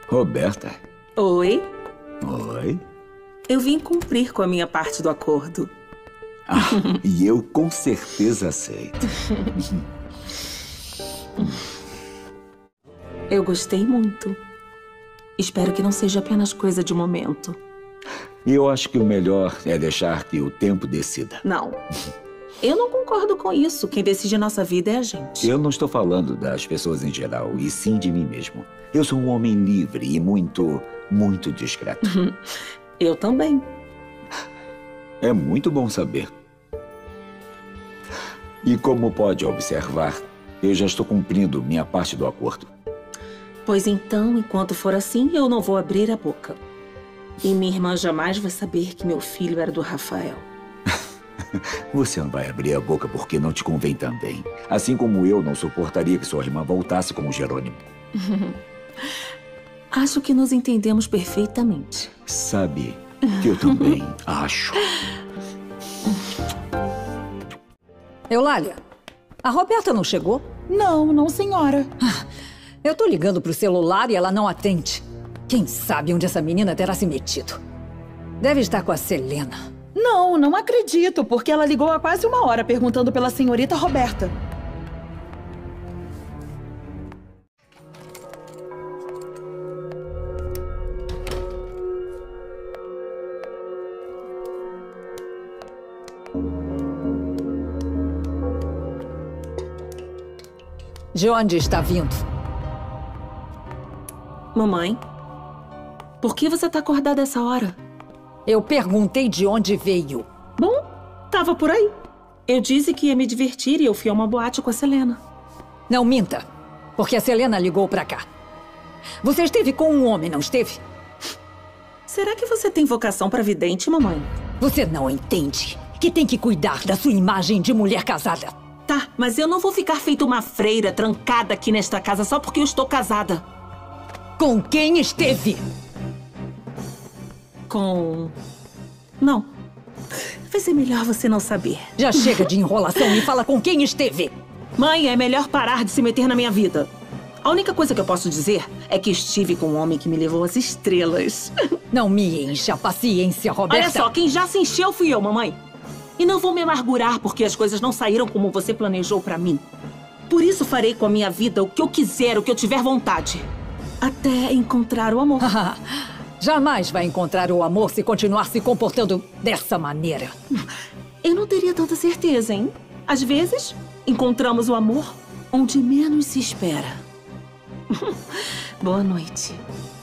Roberta. Oi. Oi. Eu vim cumprir com a minha parte do acordo. E eu com certeza aceito. Eu gostei muito. Espero que não seja apenas coisa de momento. E eu acho que o melhor é deixar que o tempo decida. Não. Eu não concordo com isso. Quem decide a nossa vida é a gente. Eu não estou falando das pessoas em geral, e sim de mim mesmo. Eu sou um homem livre e muito discreto. Eu também. É muito bom saber. E como pode observar, eu já estou cumprindo minha parte do acordo. Pois então, enquanto for assim, eu não vou abrir a boca. E minha irmã jamais vai saber que meu filho era do Rafael. Você não vai abrir a boca porque não te convém também. Assim como eu não suportaria que sua irmã voltasse com o Jerônimo. Acho que nos entendemos perfeitamente. Sabe que eu também acho. Eulália, a Roberta não chegou? Não, senhora. Eu tô ligando pro celular e ela não atende. Quem sabe onde essa menina terá se metido? Deve estar com a Selena. Não acredito, porque ela ligou há quase 1 hora perguntando pela senhorita Roberta. De onde está vindo? Mamãe, por que você tá acordada essa hora? Eu perguntei de onde veio. Bom, tava por aí. Eu disse que ia me divertir e eu fui a uma boate com a Selena. Não minta, porque a Selena ligou pra cá. Você esteve com um homem, não esteve? Será que você tem vocação pra vidente, mamãe? Você não entende que tem que cuidar da sua imagem de mulher casada. Tá, mas eu não vou ficar feito uma freira trancada aqui nesta casa só porque eu estou casada. Com quem esteve? Não. Vai ser melhor você não saber. Já chega de enrolação e fala com quem esteve. Mãe, é melhor parar de se meter na minha vida. A única coisa que eu posso dizer é que estive com um homem que me levou às estrelas. Não me encha a paciência, Roberta. Olha só, quem já se encheu fui eu, mamãe. E não vou me amargurar porque as coisas não saíram como você planejou pra mim. Por isso farei com a minha vida o que eu quiser, o que eu tiver vontade. Até encontrar o amor. Jamais vai encontrar o amor se continuar se comportando dessa maneira. Eu não teria tanta certeza, hein? Às vezes, encontramos o amor onde menos se espera. Boa noite.